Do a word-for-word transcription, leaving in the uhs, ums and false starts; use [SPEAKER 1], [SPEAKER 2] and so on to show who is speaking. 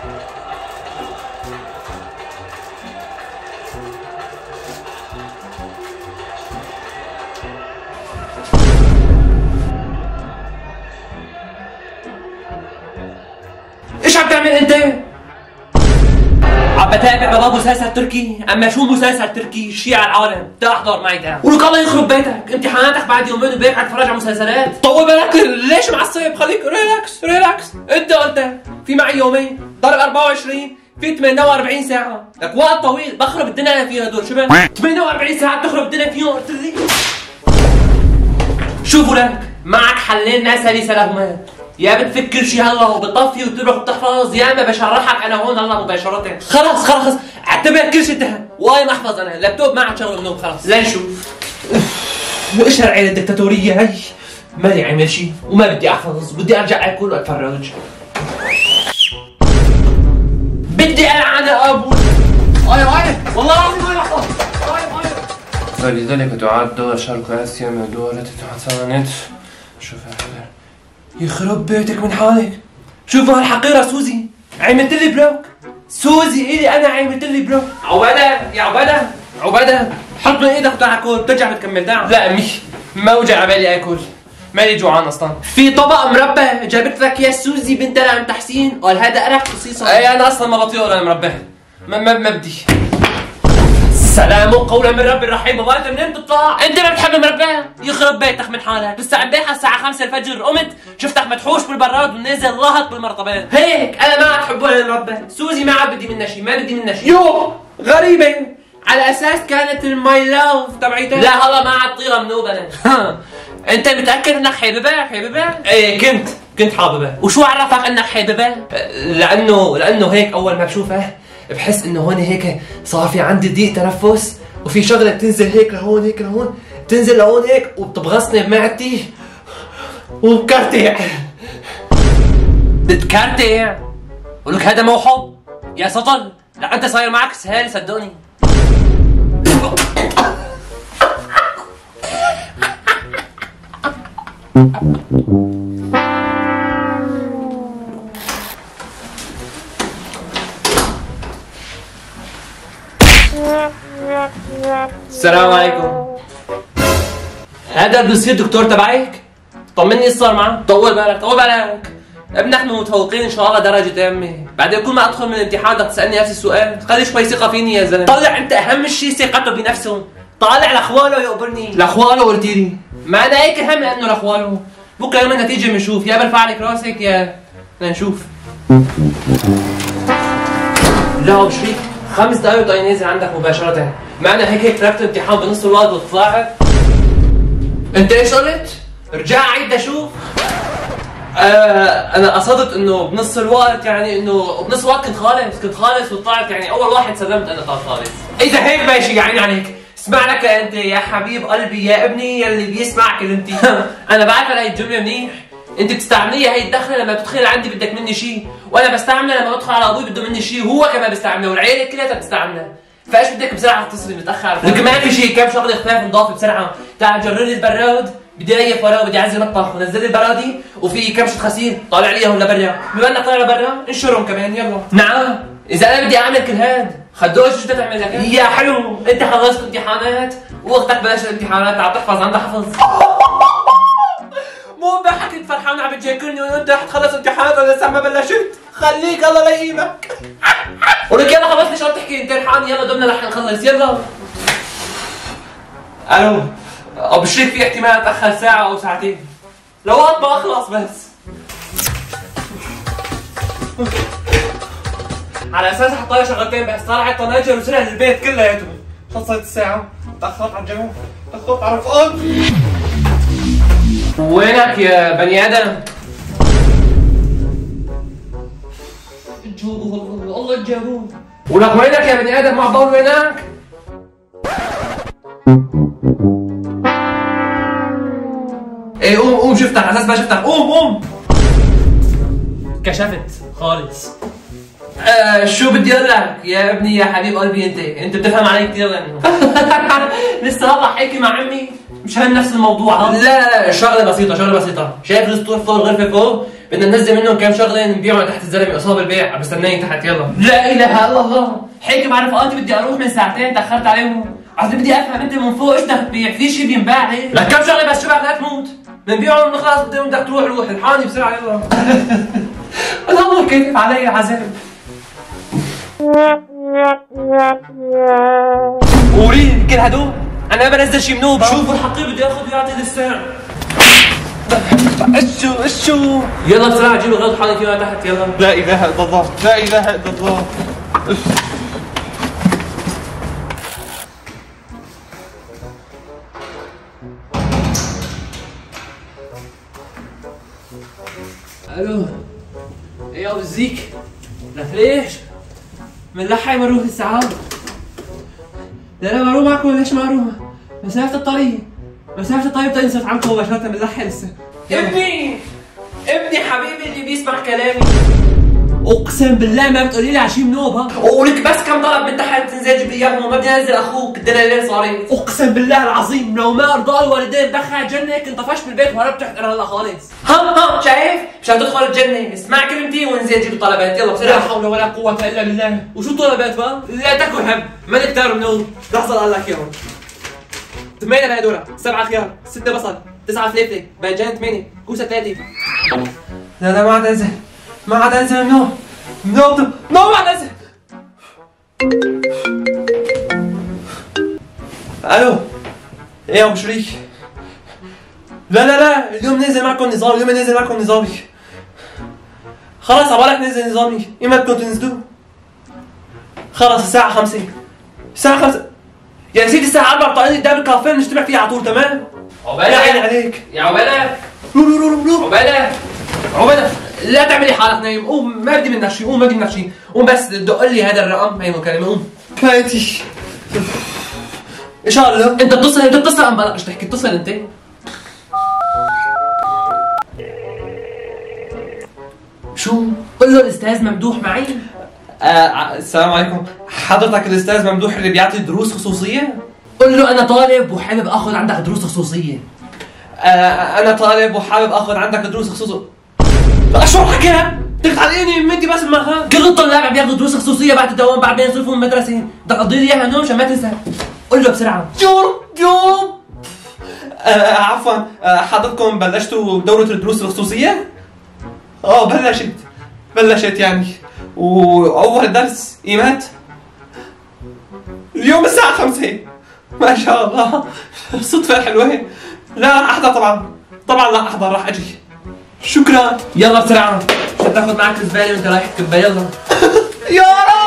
[SPEAKER 1] ايش عم تعمل انت؟ عم بتابع بابا مسلسل تركي، اما شو مسلسل تركي؟ شيء على العالم، تعال احضر معي تعال. ولك الله يخرب بيتك، امتحاناتك بعد يومين وبيك عم تتفرج على مسلسلات. طول بالك، ليش معصب؟ خليك ريلاكس ريلاكس، انت قلت في معي يومين، ضرب أربعة وعشرين في ثمانية وأربعين ساعة، لك وقت طويل، بخرب الدنيا انا فيها هدول، شو بك؟ ثمانية وأربعين ساعة بتخرب الدنيا فيهم، قلت لي. شوفوا لك، معك حلين لا سليس لهما. يا بتفكر شي هلا وبتطفي وبتروح وبتحفظ، يا اما بشرحك انا هون هلا مباشرة. خلص خلص اعتبر كل شيء انتهى، والله ما احفظ انا، اللابتوب ما عاد شغله منهم خلص. لنشوف. وايش هالعيلة الدكتاتورية هي؟ مالي عامل شي وما بدي احفظ، بدي ارجع اكل واتفرج. بدي العن ابوي. اي اي والله العظيم ما احفظ. اي اي فلذلك تعد دول شرق اسيا من الدول التي تحصلت. شوف هالحذر يخرب بيتك من حالك. شوفوا هالحقيرة سوزي عملت لي بلوك. سوزي الي انا عملت لي بلوك. عبادة يا عبادة عبادة حط من ايدك وتعال اكل، بترجع بتكمل تعال. لا امي ما وجع عبالي اكل، مالي جوعان اصلا. في طبق مربى جابت لك يا سوزي بنت عم تحسين، قال هذا قرف خصيصا. اي انا اصلا ما بطيق المربى، ما ما ما بدي. سلام قولا من رب الرحيم. والله انت منين بتطلع؟ انت ما بتحب المربى؟ يخرب بيتك من حالك، لسه امبارح الساعة خمسة الفجر قمت شفتك مدحوش بالبراد ونازل لهط بالمرطبات. هيك انا ما عاد بحبه المربى، سوزي ما عاد بدي منها شيء، ما بدي منها شيء. يو غريبة، على اساس كانت الماي لاف تبعيتها. لا هلا ما عاد طيرة منوب انا. انت متأكد انك حاببها؟ حاببها؟ ايه كنت كنت حاببها. وشو عرفك انك حاببها؟ لانه لانه هيك اول ما بشوفها بحس انه هون هيك صار في عندي ضيق تنفس، وفي شغله بتنزل هيك لهون هيك لهون، بتنزل لهون هيك وبتبغصني بمعدتي وبكرتع. بتكرتع؟ ولك هذا مو حب يا سطل، لا انت صاير معك سهل صدقني. السلام عليكم. هذا بده يصير دكتور تبعك؟ طمني ايش صار معه؟ طول بالك طول بالك. ابن نحن متفوقين ان شاء الله درجة تامة، بعدين كل ما ادخل من الامتحان بدك تسالني نفس السؤال، خلي شوي ثقة فيني يا زلمة. طلع انت اهم شيء ثقته بنفسه، طالع لاخواله يقبرني. لاخواله قلتي لي؟ ما انا هيك هم لانه لاخواله، بكره يوم النتيجة بنشوف، يا برفع لك راسك يا لنشوف. لا وشريك خمس دقايق وضاي نازل عندك مباشرة، ما انا هيك هيك تركت الامتحان بنص الوقت وطلعت. انت ايش قلت؟ رجع عيد اشوف. آه انا قصدت انه بنص الوقت، يعني انه بنص الوقت كنت خالص كنت خالص وطلعت، يعني اول واحد سلمت انا طلعت خالص. اذا هيك ماشي يعني عليك، اسمع لك انت يا حبيب قلبي يا ابني يلي بيسمع كلمتي. انا بعرف هاي الجملة منيح، انت بتستعمليها هي الدخله لما بتدخل عندي بدك مني شيء، وانا بستعملها لما بدخل على ابوي بده مني شيء، وهو كمان بيستعملها، والعيله كلها بتستعملها. فايش بدك بسرعه تتصلي متاخر؟ لكن ما في شيء، كم شغله خفاف نضاف بسرعه. تعال جرر لي البراد، بدي ريح وراه وبدي اعزل مطبخ، ونزل لي البرادي وفي كبشه خسير طالع لي هون لبرا، بما انك طالع لبرا انشرهم كمان يلا. نعم اذا انا بدي اعمل كل هاد خدوش شو بدك تعمل لك؟ يا حلو انت خلصت امتحانات واختك بلاش الامتحانات عم تحفظ عندها حفظ. مو بحكي كنت فرحان عم تجاكرني وانت رح تخلص امتحانات ولا لسه ما بلشت؟ خليك الله لا يقيمك. ولك يلا خلص ليش عم تحكي انت رحان؟ يلا دمنا رح نخلص يلا. الو ابو شريك في احتمال اتاخر ساعة او ساعتين لوقت ما اخلص بس. على اساس حطها شغلتين بس، طلعت طناجر وسرع البيت كلياته. خلصت الساعة، تأخرت على الجو، تأخرت على رفقات. وينك يا بني ادم؟ جابوه الله جابوه. ولك وينك يا بني ادم؟ ما عم بقول وينك؟ ايه قوم قوم شفتك على اساس ما شفتك، قوم قوم. كشفت خالص. آه شو بدي اقول لك يا ابني يا حبيب قلبي، انت انت بتفهم علي كثير لانه لسه هلا حاكي مع عمي مش هن نفس الموضوع. لا لا لا شغله بسيطه شغله بسيطه. شايف الاسطوح فوق الغرفه فوق؟ بدنا ننزل منهم كم شغله نبيعهم تحت الزلمه اصاب البيع، عم بستناني تحت. يلا. لا اله الا الله، حكي مع رفقاتي بدي اروح من ساعتين تاخرت عليهم. عاد بدي افهم انت من فوق ايش بدك تبيع؟ في شيء بينباع هيك؟ لك كم شغله بس شباب لا تموت. بنبيعهم خلاص بدك تروح روح الحقني بسرعه يلا. الله كيف علي عذاب. قولي كل هدول انا بنزل شي منوب. شوفوا الحقير بده ياخذ ويعطي للساعة. اشو اشو يلا بسرعه جيبوا غلط حالي فيها تحت يلا. لا اله الا الله لا اله الا الله. الو ايه يا ابو الزيك لك ليش؟ منلحق مروح الساعات. لا لا مروح معكم ليش ما اروح؟ مسافة الطريق مسافة الطريق بتنزل عنكم مباشرة منلحق لسه. ابني ابني حبيبي اللي بيسمع كلامي. اقسم بالله ما بتقولي لي على شيء منوب ها؟ ولك بس كم طلب من تحت تنزل جيب لي اياهم وما بدي انزل اخوك الدلالين صارت. اقسم بالله العظيم لو ما ارضى الوالدين دخل الجنة كنت طفشت من البيت وهربت تحت هلا خالص. ها ها شايف؟ مشان تدخل الجنة اسمع كلمتي وانزل جيب الطلبات يلا بسرعة. لا حول ولا قوة الا بالله. وشو الطلبات بقى؟ لا تاكل هم ما كتار منوب. لحظة قال لك اياهم. ثمانية بهدورة، سبعة خيار، ستة بصل، تسعة فليفلة، باذنجان ثمانية، كوسة ثلاثة. لا لا ما عاد انزل ما عاد انزل منوب منوب منوب ما عاد انزل. الو ايه يا ابو شريك؟ لا لا لا اليوم ننزل معكم نظام اليوم ننزل معكم نظامي. خلاص عبالك ننزل نظامي ايمتى بدكم تنزلوا؟ خلاص الساعة خمسة الساعة خمسة يا سيدي الساعة أربعة بطاقتي قدام الكافيه نجتمع فيها على طول تمام؟ عقبالك يا عيني عليك يا عقبالك. رو رو رو رو عقبالك عقبالك لا تعملي حالك نايم. قوم ما بدي منك شيء قوم ما بدي منك شيء. قوم بس دق لي هذا الرقم هي مكالمة. قوم كفايتي ان شاء الله. انت بتتصل انت بتتصل ام بلش تحكي؟ اتصل انت. شو؟ قل له الاستاذ ممدوح معي. آه السلام عليكم حضرتك الاستاذ ممدوح اللي بيعطي دروس خصوصية؟ قل له انا طالب وحابب اخذ عندك دروس خصوصية. آه انا طالب وحابب اخذ عندك دروس خصوصية. لا شو حكى؟ تخليني مدي بس معها. كل الطلاب عم بياخذوا دروس خصوصية بعد الدوام بعد ما ينصرفوا من المدرسة. بدك تقضي لي اياها نوم عشان ما تنسى. قل له بسرعة. جورب جورب آه عفوا آه حضرتكم بلشتوا دورة الدروس الخصوصية؟ اه بلشت بلشت يعني. وأول درس إيمت اليوم الساعة خمسة. ما شاء الله صدفة حلوة. لا أحضر طبعا طبعا لا أحضر راح أجي. شكرا. يلا بسرعة عشان تاخذ معك الزبالة وأنت رايح تكبها يلا. يا رب